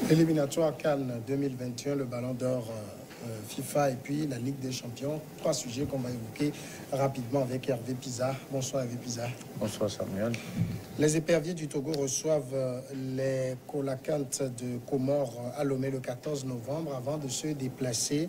Éliminatoire Cannes 2021, le Ballon d'Or FIFA et puis la Ligue des Champions. Trois sujets qu'on va évoquer rapidement avec Hervé Pisa. Bonsoir Hervé Pisa. Bonsoir Samuel. Les éperviers du Togo reçoivent les Colacantes de Comores à Lomé le 14 novembre avant de se déplacer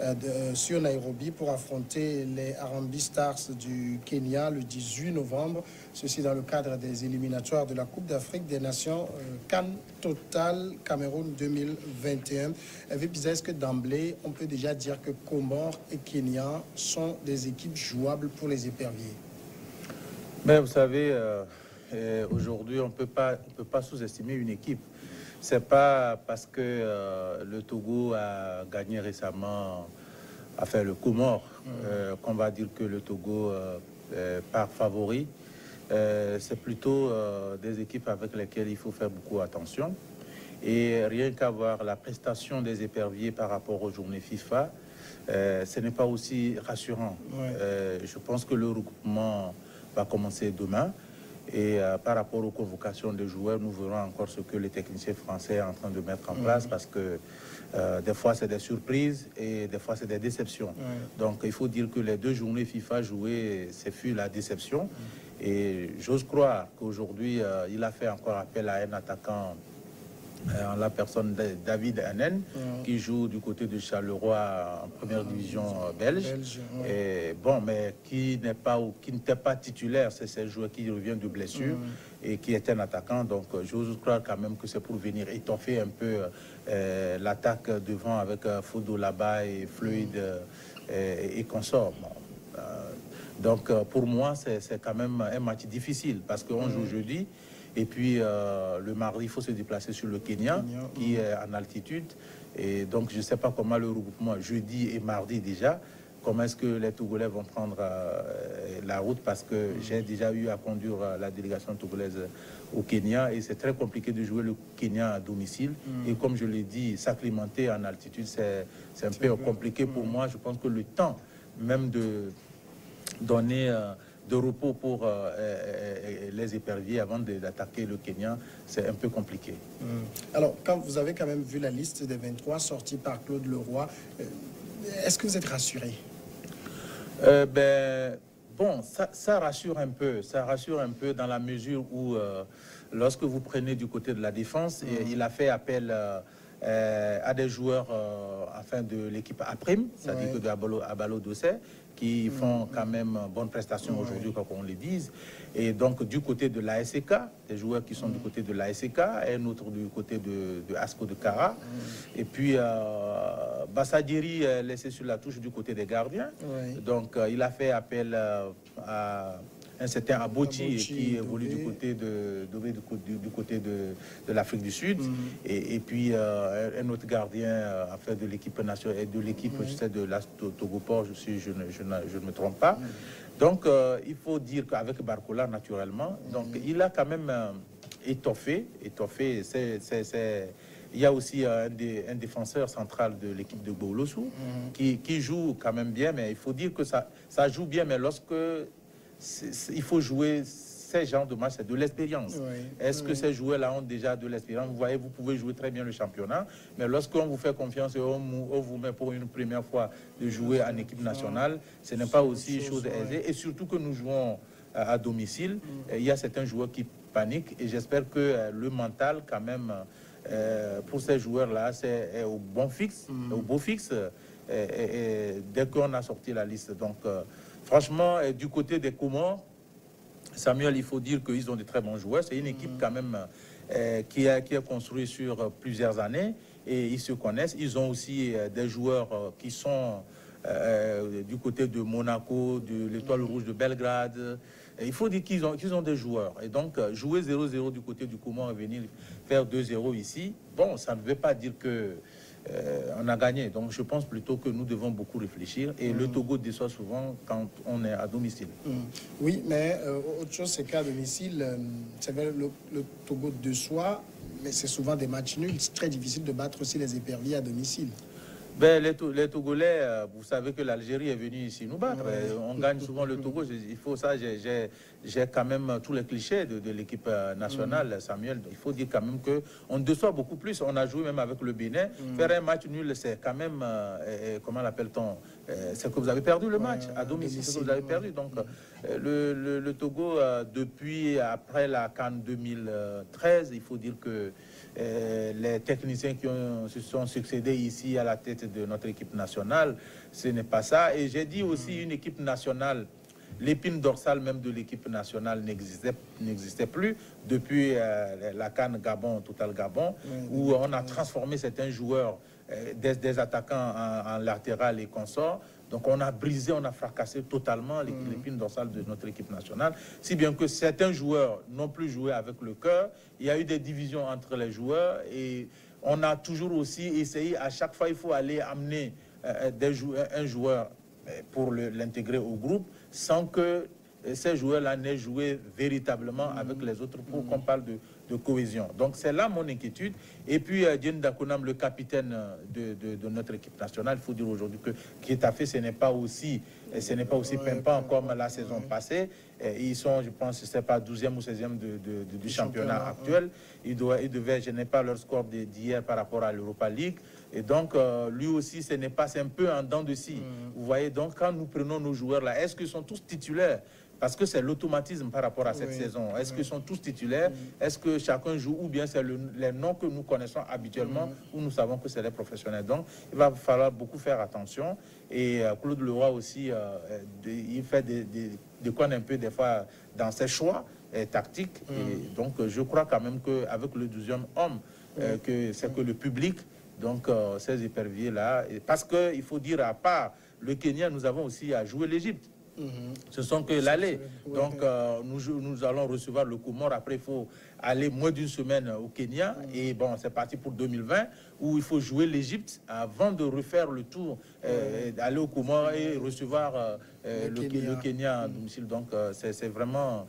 sur Nairobi pour affronter les Harambee Stars du Kenya le 18 novembre. Ceci dans le cadre des éliminatoires de la Coupe d'Afrique des Nations Cannes Total Cameroun 2021. Hervé Pisa, est-ce que d'emblée, on peut déjà dire que Comores et Kenya sont des équipes jouables pour les éperviers? Mais vous savez, aujourd'hui, on ne peut pas sous-estimer une équipe. C'est pas parce que le Togo a gagné récemment, enfin le Comores, qu'on va dire que le Togo part favori. C'est plutôt des équipes avec lesquelles il faut faire beaucoup attention. Et rien qu'à voir la prestation des éperviers par rapport aux journées FIFA, ce n'est pas aussi rassurant. Je pense que le regroupement va commencer demain. Et par rapport aux convocations des joueurs, nous verrons encore ce que les techniciens français sont en train de mettre en place parce que des fois c'est des surprises et des fois c'est des déceptions. Donc il faut dire que les deux journées FIFA jouées, c'est fut la déception. Et j'ose croire qu'aujourd'hui, il a fait encore appel à un attaquant en la personne de David Hanen, qui joue du côté de Charleroi en première division belge. Et bon, mais qui n'était pas titulaire, c'est ce joueur qui revient de blessure et qui est un attaquant. Donc j'ose croire quand même que c'est pour venir étoffer un peu l'attaque devant avec Fodo là-bas et Fluide et consorts. Bon, donc pour moi, c'est quand même un match difficile parce qu'on joue jeudi. Et puis le mardi, il faut se déplacer sur le Kenya, qui est en altitude. Et donc je ne sais pas comment le regroupement, jeudi et mardi déjà, comment est-ce que les Togolais vont prendre la route, parce que j'ai déjà eu à conduire la délégation togolaise au Kenya et c'est très compliqué de jouer le Kenya à domicile. Et comme je l'ai dit, s'acclimater en altitude, c'est un peu compliqué pour moi. Je pense que le temps même de donner de repos pour les éperviers avant d'attaquer le Kenya, c'est un peu compliqué. Alors, quand vous avez quand même vu la liste des 23 sortis par Claude Leroy, est-ce que vous êtes rassuré? Bon, ça rassure un peu. Ça rassure un peu dans la mesure où, lorsque vous prenez du côté de la défense, il a fait appel à des joueurs afin de l'équipe A-Prime, c'est-à-dire que de Abalo Dossé, qui font quand même bonne prestation aujourd'hui, quoi qu'on le dise. Et donc, du côté de l'ASK, des joueurs qui sont du côté de l'ASK, et un autre du côté de Asco de Kara. Et puis, Bassadiri est laissé sur la touche du côté des gardiens. Donc, il a fait appel à un certain Aboti qui évolue du côté de l'Afrique du Sud. Et puis, un autre gardien affaire de l'équipe nationale et de l'équipe, je sais, de la Togoport, je ne me trompe pas. Donc, il faut dire qu'avec Barcola, naturellement, donc, il a quand même étoffé. Il y a aussi un défenseur central de l'équipe de Boulossou qui joue quand même bien, mais il faut dire que ça joue bien, mais lorsque il faut jouer ces genres de matchs, c'est de l'expérience. Est-ce que ces joueurs-là ont déjà de l'expérience? Vous voyez, vous pouvez jouer très bien le championnat, mais lorsqu'on vous fait confiance et on vous met pour une première fois de jouer en équipe nationale, ce n'est pas aussi chose aisée. Et surtout que nous jouons à domicile, il y a certains joueurs qui paniquent et j'espère que le mental, quand même, pour ces joueurs-là, c'est au bon fixe, au beau fixe, dès qu'on a sorti la liste. Donc, franchement, du côté des Comores, Samuel, il faut dire qu'ils ont de très bons joueurs. C'est une équipe quand même qui est construite sur plusieurs années et ils se connaissent. Ils ont aussi des joueurs qui sont du côté de Monaco, de l'Étoile Rouge de Belgrade. Et il faut dire qu'ils ont des joueurs. Et donc, jouer 0-0 du côté du Comore et venir faire 2-0 ici, bon, ça ne veut pas dire que on a gagné. Donc je pense plutôt que nous devons beaucoup réfléchir et le Togo déçoit souvent quand on est à domicile. Oui, mais autre chose, c'est qu'à domicile, c'est vrai, le Togo déçoit, mais c'est souvent des matchs nuls. C'est très difficile de battre aussi les éperviers à domicile. Ben, les Togolais, vous savez que l'Algérie est venue ici nous battre. On gagne souvent le Togo. Il faut ça, j'ai quand même tous les clichés de l'équipe nationale, Samuel. Il faut dire quand même qu'on déçoit beaucoup plus. On a joué même avec le Bénin. Faire un match nul, c'est quand même, comment l'appelle-t-on, c'est que vous avez perdu le match à domicile, c'est que vous avez perdu. Donc, le Togo, depuis après la CAN 2013, il faut dire que les techniciens qui se sont succédés ici à la tête de notre équipe nationale, ce n'est pas ça. Et j'ai dit aussi une équipe nationale, l'épine dorsale même de l'équipe nationale n'existait plus depuis la CAN Gabon, Total Gabon, où on a transformé certains joueurs, des attaquants en latéral et consorts. Donc on a brisé, on a fracassé totalement l'épine dorsale de notre équipe nationale, si bien que certains joueurs n'ont plus joué avec le cœur. Il y a eu des divisions entre les joueurs et on a toujours aussi essayé, à chaque fois il faut aller amener un joueur pour l'intégrer au groupe sans que ces joueurs-là n'aient joué véritablement avec les autres pour qu'on parle de cohésion. Donc c'est là mon inquiétude. Et puis Diène Dakonam, le capitaine de notre équipe nationale, il faut dire aujourd'hui que Getafe, ce n'est pas aussi pimpant comme la saison passée. Ils sont, je pense, c'est pas 12e ou 16e du championnat actuel. Ils devaient, je n'ai pas leur score d'hier par rapport à l'Europa League. Et donc, lui aussi, c'est un peu en dents de scie. Vous voyez, donc, quand nous prenons nos joueurs-là, est-ce qu'ils sont tous titulaires? Parce que c'est l'automatisme par rapport à cette saison. Est-ce qu'ils sont tous titulaires? Est-ce que chacun joue? Ou bien c'est les noms que nous connaissons habituellement, où nous savons que c'est les professionnels. Donc, il va falloir beaucoup faire attention. Et Claude Leroy aussi, il fait des coins un peu des fois dans ses choix tactiques. Et donc, je crois quand même qu'avec le 12e homme, que c'est que le public, donc ces éperviers-là, parce qu'il faut dire, à part le Kenya, nous avons aussi à jouer l'Égypte. Ce sont que l'aller. Donc, nous allons recevoir le Comore. Après, il faut aller moins d'une semaine au Kenya. Et bon, c'est parti pour 2020, où il faut jouer l'Égypte avant de refaire le tour, d'aller au Comore et recevoir le Kenya à domicile. Donc, c'est vraiment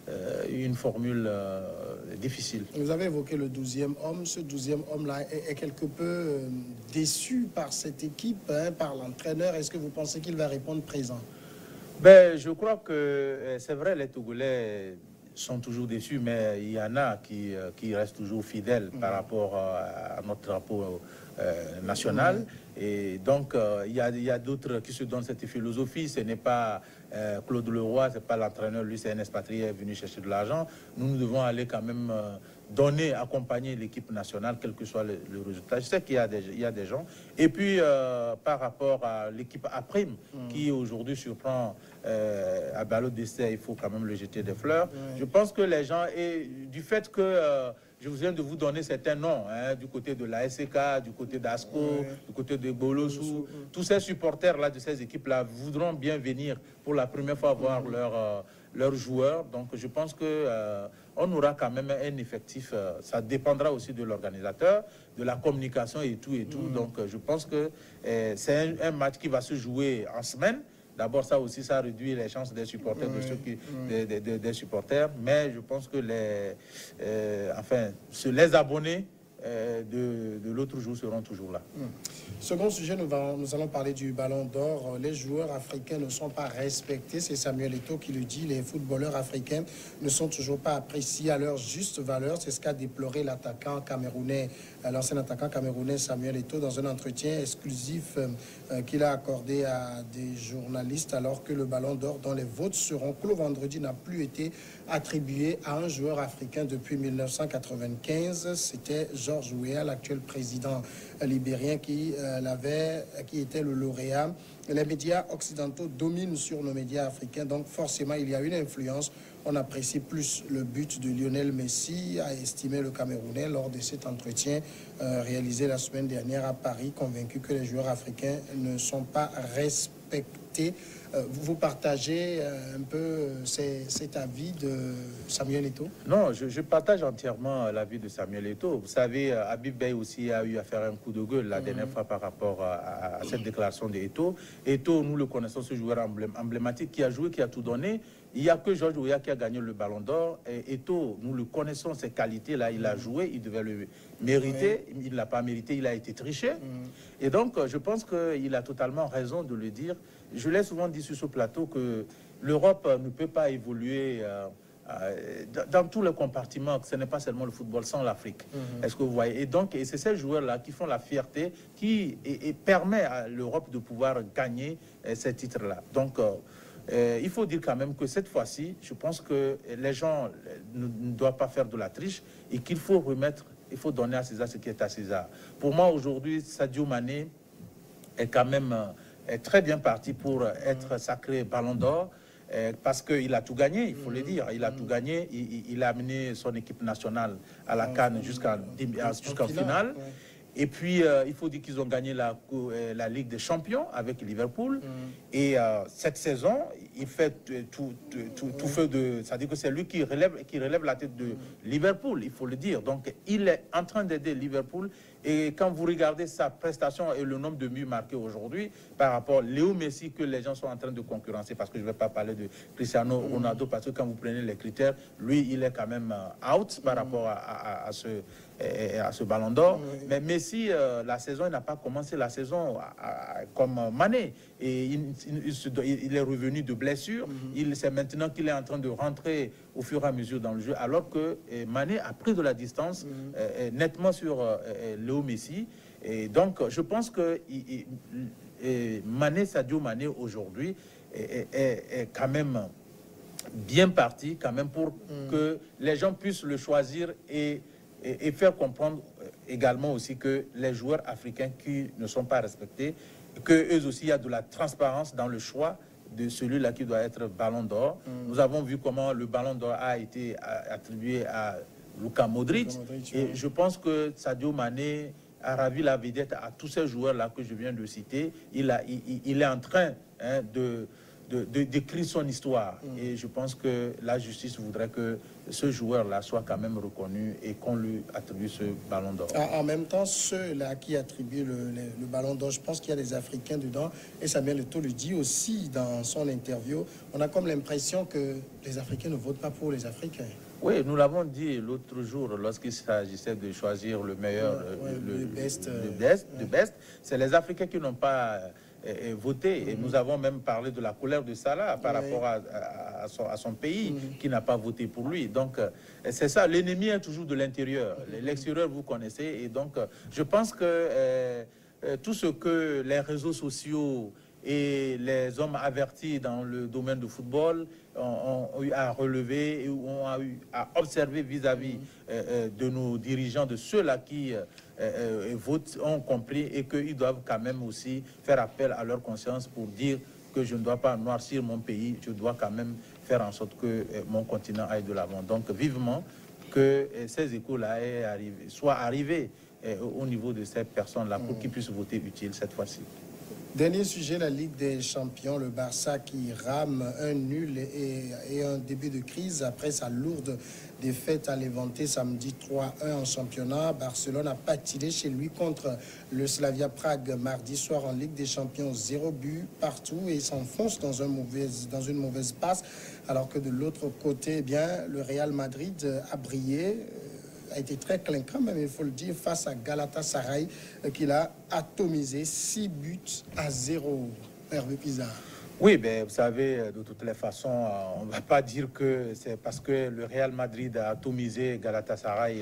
une formule difficile. Vous avez évoqué le 12e homme. Ce 12e homme-là est quelque peu déçu par cette équipe, par l'entraîneur. Est-ce que vous pensez qu'il va répondre présent? Ben, je crois que c'est vrai, les Togolais sont toujours déçus, mais il y en a qui restent toujours fidèles par rapport à notre drapeau national. Et donc, il y a d'autres qui se donnent cette philosophie. Ce n'est pas Claude Leroy, ce n'est pas l'entraîneur, lui, c'est un expatrié venu chercher de l'argent. Nous devons aller quand même donner, accompagner l'équipe nationale, quel que soit le résultat. Je sais qu'il y a des gens. Et puis, par rapport à l'équipe A-Prime, qui aujourd'hui surprend à Ballot d'essai, il faut quand même le jeter des fleurs. Je pense que les gens, et du fait que je viens de vous donner certains noms, du côté de la SCK, du côté d'Asco, du côté de Bolossou, tous ces supporters-là de ces équipes-là voudront bien venir pour la première fois voir leurs joueurs. Donc je pense que on aura quand même un effectif. Ça dépendra aussi de l'organisateur, de la communication et tout et tout. Donc je pense que c'est un match qui va se jouer en semaine. D'abord, ça aussi, ça réduit les chances des supporters, des supporters. Mais je pense que les abonnés de l'autre jour seront toujours là. Second sujet, nous allons parler du Ballon d'Or. Les joueurs africains ne sont pas respectés. C'est Samuel Eto'o qui le dit. Les footballeurs africains ne sont toujours pas appréciés à leur juste valeur. C'est ce qu'a déploré l'attaquant camerounais, l'ancien attaquant camerounais Samuel Eto'o dans un entretien exclusif qu'il a accordé à des journalistes, alors que le Ballon d'Or dont les votes seront clos vendredi n'a plus été attribué à un joueur africain depuis 1995. C'était George Weah, l'actuel président libérien, qui était le lauréat. Les médias occidentaux dominent sur nos médias africains, donc forcément il y a une influence. On apprécie plus le but de Lionel Messi, a estimé le Camerounais lors de cet entretien réalisé la semaine dernière à Paris, convaincu que les joueurs africains ne sont pas respectés. Vous partagez un peu cet avis de Samuel Eto'o? Non, je partage entièrement l'avis de Samuel Eto'o. Vous savez, Habib Beye aussi a eu à faire un coup de gueule la dernière fois par rapport à cette déclaration d'Eto'o. Eto'o, nous le connaissons, ce joueur emblématique qui a joué, qui a tout donné. Il n'y a que Georges Weah qui a gagné le Ballon d'Or. Et Eto'o, nous le connaissons, ses qualités-là, il a joué, il devait le mériter. Il ne l'a pas mérité, il a été triché. Et donc, je pense qu'il a totalement raison de le dire. Je l'ai souvent dit sur ce plateau que l'Europe ne peut pas évoluer dans tous les compartiments, ce n'est pas seulement le football, sans l'Afrique. Est-ce que vous voyez? Et donc, c'est ces joueurs-là qui font la fierté, qui permet à l'Europe de pouvoir gagner ces titres-là. Donc, il faut dire quand même que cette fois-ci, je pense que les gens ne doivent pas faire de la triche et qu'il faut remettre, il faut donner à César ce qui est à César. Pour moi, aujourd'hui, Sadio Mané est quand même très bien parti pour être sacré Ballon d'Or. Parce qu'il a tout gagné, il faut le dire. Il a tout gagné. Il a amené son équipe nationale à la CAN jusqu'en finale. Et puis, il faut dire qu'ils ont gagné la Ligue des Champions avec Liverpool. Et cette saison, il fait tout feu de... C'est-à-dire que c'est lui qui relève la tête de Liverpool, il faut le dire. Donc, il est en train d'aider Liverpool. Et quand vous regardez sa prestation et le nombre de buts marqués aujourd'hui par rapport à Léo Messi que les gens sont en train de concurrencer, parce que je ne vais pas parler de Cristiano Ronaldo, parce que quand vous prenez les critères, lui, il est quand même out par rapport à ce Ballon d'Or. Mais Messi, la saison, il n'a pas commencé la saison comme Mané. Et il est revenu de blessure. C'est maintenant qu'il est en train de rentrer au fur et à mesure dans le jeu, alors que Mané a pris de la distance nettement sur Léo Messi. Et donc, je pense que Sadio Mané, aujourd'hui, est quand même bien parti, quand même, pour que les gens puissent le choisir et faire comprendre également aussi que les joueurs africains qui ne sont pas respectés, qu'eux aussi, il y a de la transparence dans le choix de celui-là qui doit être Ballon d'Or. Nous avons vu comment le Ballon d'Or a été attribué à Luka Modric. Et je pense que Sadio Mané a ravi la vedette à tous ces joueurs-là que je viens de citer. Il est en train d'écrire son histoire. Et je pense que la justice voudrait que ce joueur-là soit quand même reconnu et qu'on lui attribue ce Ballon d'Or. En même temps, ceux-là qui attribuent le Ballon d'Or, je pense qu'il y a des Africains dedans. Et Samuel Eto'o le dit aussi dans son interview. On a comme l'impression que les Africains ne votent pas pour les Africains. Oui, nous l'avons dit l'autre jour lorsqu'il s'agissait de choisir le meilleur, le best. C'est les Africains qui n'ont pas voté. Et nous avons même parlé de la colère de Salah par rapport à son pays qui n'a pas voté pour lui. Donc, c'est ça, l'ennemi est toujours de l'intérieur. L'extérieur, vous connaissez. Et donc, je pense que tout ce que les réseaux sociaux et les hommes avertis dans le domaine du football ont eu à relever et ont eu à observer vis-à-vis de nos dirigeants, de ceux-là qui votent, ont compris et qu'ils doivent quand même aussi faire appel à leur conscience pour dire que je ne dois pas noircir mon pays, je dois quand même faire en sorte que mon continent aille de l'avant. Donc vivement que ces échos-là soient arrivés au niveau de ces personnes-là pour qu'ils puissent voter utile cette fois-ci. Dernier sujet, la Ligue des Champions, le Barça qui rame un nul et un début de crise après sa lourde défaite à Levante samedi 3-1 en championnat. Barcelone a patiné chez lui contre le Slavia Prague mardi soir en Ligue des Champions, 0 but partout et s'enfonce dans une mauvaise passe. Alors que de l'autre côté, eh bien, le Real Madrid a brillé. A été très clinquant, même il faut le dire, face à Galatasaray, qu'il a atomisé 6-0. Hervé Pizarro. Oui, ben, vous savez, de toutes les façons, on ne va pas dire que c'est parce que le Real Madrid a atomisé Galatasaray,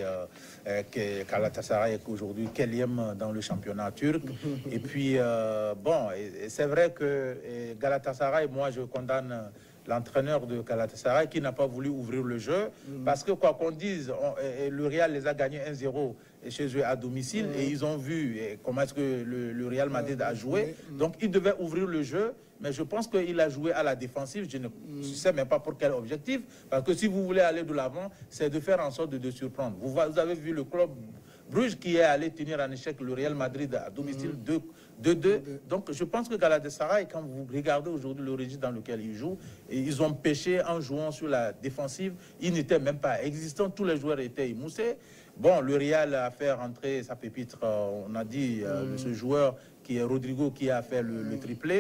que Galatasaray est aujourd'hui 4e dans le championnat turc. Et puis, bon, c'est vrai que Galatasaray, moi, je condamne l'entraîneur de Galatasaray qui n'a pas voulu ouvrir le jeu parce que quoi qu'on dise, le Real les a gagnés 1-0 chez eux à domicile et ils ont vu comment est-ce que le Real Madrid a joué. Donc il devait ouvrir le jeu, mais je pense qu'il a joué à la défensive. Je ne sais même pas pour quel objectif, parce que si vous voulez aller de l'avant, c'est de faire en sorte de surprendre. Vous avez vu le club Bruges qui est allé tenir en échec le Real Madrid à domicile 2-2. Donc je pense que Galatasaray, quand vous regardez aujourd'hui le registre dans lequel ils jouent, ils ont pêché en jouant sur la défensive. Ils n'étaient même pas existants. Tous les joueurs étaient émoussés. Bon, le Real a fait rentrer sa pépite, on a dit, ce joueur qui est Rodrigo qui a fait le triplé.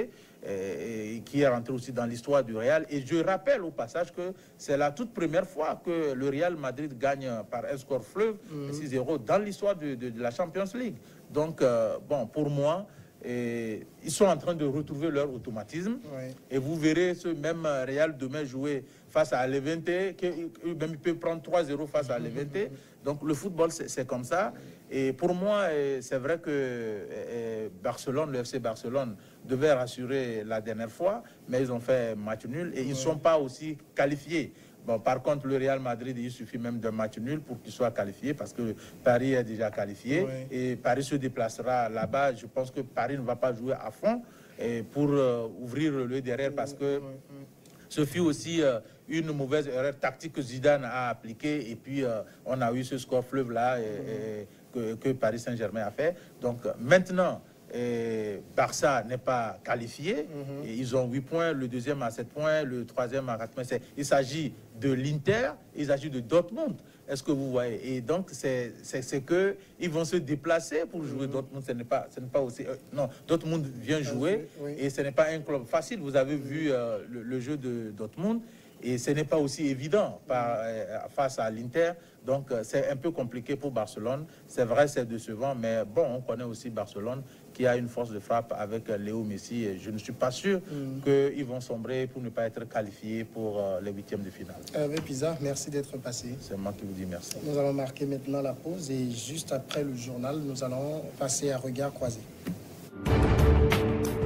qui est rentré aussi dans l'histoire du Real. Et je rappelle au passage que c'est la toute première fois que le Real Madrid gagne par un score fleuve 6-0 dans l'histoire de la Champions League. Donc, bon, pour moi, ils sont en train de retrouver leur automatisme. Oui. Et vous verrez ce même Real demain jouer face à Levante, même il peut prendre 3-0 face à Levante. Donc le football, c'est comme ça. Et pour moi, c'est vrai que Barcelone, le FC Barcelone, devait rassurer la dernière fois, mais ils ont fait match nul et ils ne sont pas aussi qualifiés. Bon, par contre, le Real Madrid, il suffit même d'un match nul pour qu'il soit qualifié parce que Paris est déjà qualifié et Paris se déplacera là-bas. Je pense que Paris ne va pas jouer à fond pour ouvrir le derrière parce que ce fut aussi une mauvaise erreur tactique que Zidane a appliquée et puis on a eu ce score fleuve-là que Paris Saint-Germain a fait. Donc maintenant, Barça n'est pas qualifié. Et ils ont 8 points, le deuxième a 7 points, le troisième a 4 points. Il s'agit de l'Inter, il s'agit de Dortmund. Est-ce que vous voyez? Et donc, c'est qu'ils vont se déplacer pour jouer Dortmund. Ce n'est pas aussi... non, Dortmund vient jouer et ce n'est pas un club facile. Vous avez vu le jeu de Dortmund et ce n'est pas aussi évident face à l'Inter. Donc, c'est un peu compliqué pour Barcelone. C'est vrai, c'est décevant, mais bon, on connaît aussi Barcelone qui a une force de frappe avec Léo Messi. Et je ne suis pas sûr qu'ils vont sombrer pour ne pas être qualifiés pour les huitièmes de finale. Hervé Pizarre, merci d'être passé. C'est moi qui vous dis merci. Nous allons marquer maintenant la pause et juste après le journal, nous allons passer à regard croisé.